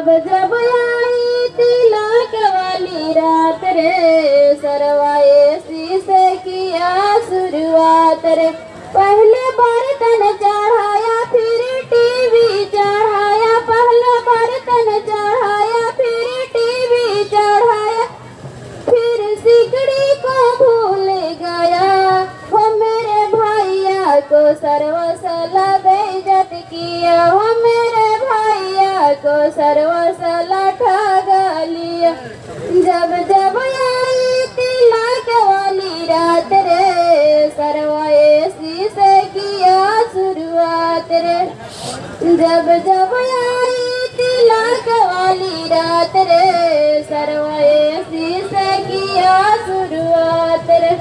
जब जब आई तिलक वाली रात रे, सरवाए शीशे किया शुरुआत रे। पहले बर्तन चढ़ाया फिर टीवी चढ़ाया, पहले बर्तन चढ़ाया फिर टीवी चढ़ाया, फिर सिकड़ी को भूल गया। हो मेरे भैया को सर्वसला बेइज्जत किया, हो मेरे भैया को सर्वसला ठगा लिया। जब जब आई तिलक वाली रात रे, सरवाए शीशे किया शुरुआत रे। जब जब आई तिलक वाली रात रे, सरवाए शीशे किया शुरुआत रे।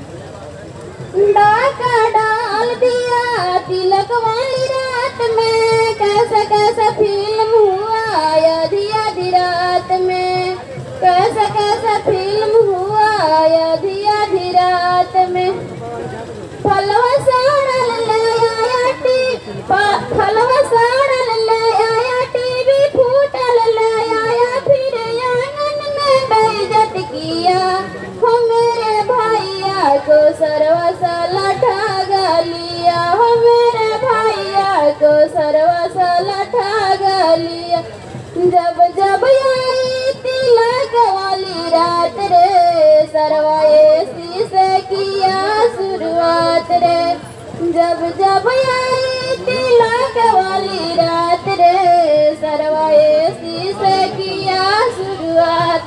डाका डाल दिया तिलक वाली रात में, कैसा कैसा फिल्म हुआ आधी आधी रात में, कैसा कैसा फिल्म हुआ आधी आधी रात में। फलवा साड़ल ले आया फलवा साड़ल ले आया, टीवी फूटल ले आया, फिर आंगन में बेइज्जत किया। हो मेरे भैया को सर्वसला ठगा लिया, हो मेरे भैया को सर्वसला ठगा लिया। जब जब आई तिलक वाली रात रे, सरवाए शीशे किया शुरुआत रे। जब जब आई तिलक वाली रात रे, सरवाए शीशे किया शुरुआत।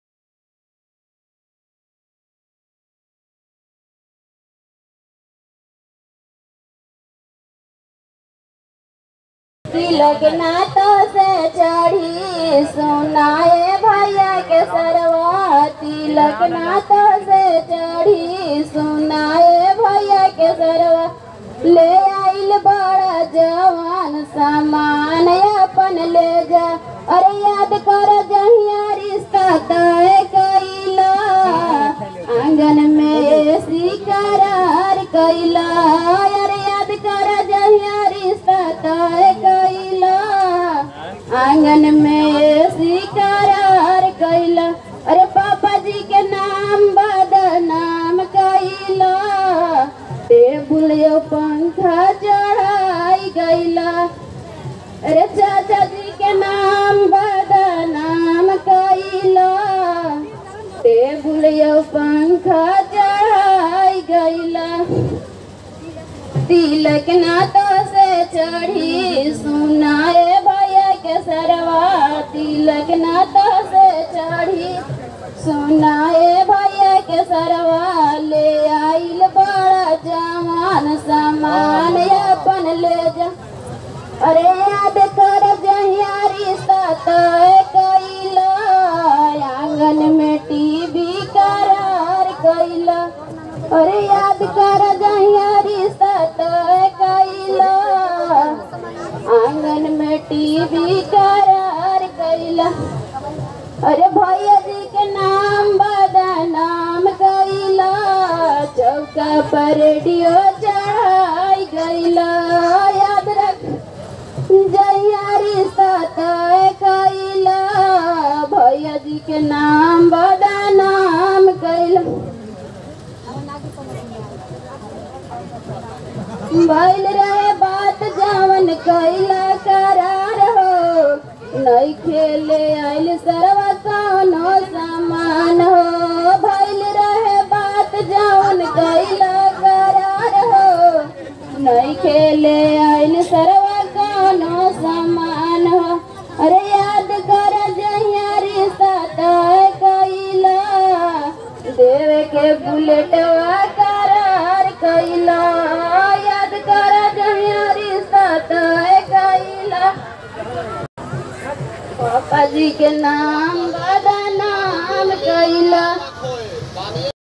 तिलक नातों से चढ़ी सुनाए भैया के सरवा, तिलक नातों से चढ़ी सुनाए भैया के सरवा। ले आइल बड़ा जवान सामान अपन ले जा, अरे याद कर जहिया रिश्ता तय कैला, आंगन में ऐसी करार कैला। अरे याद कर जहिया रिश्ता तय कैला, आंगन में ऐसी करार कैला। अरे पापा जी के नाम बदनाम कैला, टेबुल यो पंखा चढ़ाई गैला। अरे चाचा जी के नाम बदनाम कैला, टेबुल यो पंखा चढ़ाई गैला। तिलक नातों से चढ़ी सुनाए भैया के सरवा, तिलक नातों से चढ़ी सुनाए भैया के सरवा। ले आइल बड़ा जवान सामान अपन ले जा, अरे याद कर जहिया रिश्ता तय कैला, आंगन में टीवी करार कैला। अरे याद कर जहिया रिश्ता तय कैला, आंगन में टीवी करार कैला। अरे भैया जी के नाम बदनाम कैला, चौका पर रेडियो चढ़ाई गैला। याद रख जहिया रिश्ता तय कैला, भैया जी के नाम बदनाम कैला। भइल रहे बात जवन कैला करार हो, नहीं खेले आइल सरवा कौनो सामान हो। भइल रहे बात जवन कैला करार हो, नहीं खेले आइल सरवा कौनो सामान हो। अरे याद कर जहिया रिश्ता तय कैला, देवे के बुलेटवा करार कैला। याद कर जहिया रिश्ता तय कैला, पापा जी के नाम बदनाम कैला।